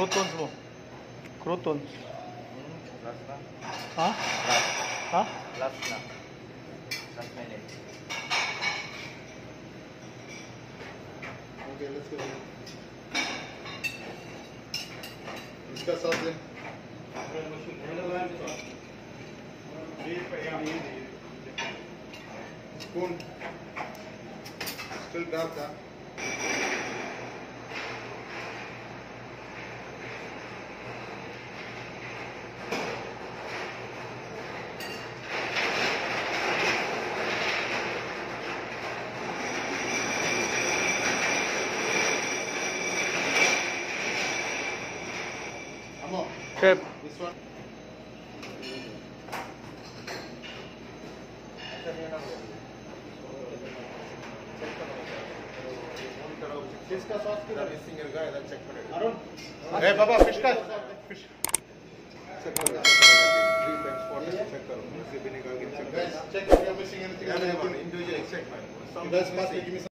Crotons mo. Crotons. Last na. Ha? Last. Ha? Last na. Last minute. Okay, let's go. इसका साथ दे. Spoon. Still dark, huh? Chef. This one. किसका sauce किधर है? Single का इधर चेक करेगा. अरुण. ए बाबा फिश का. फिश. चेक करो. 3 times 4 times चेक करो. रेसिपी निकाल के चेक करो. Check if you are missing anything. Individually check. You guys pass me. Give me some.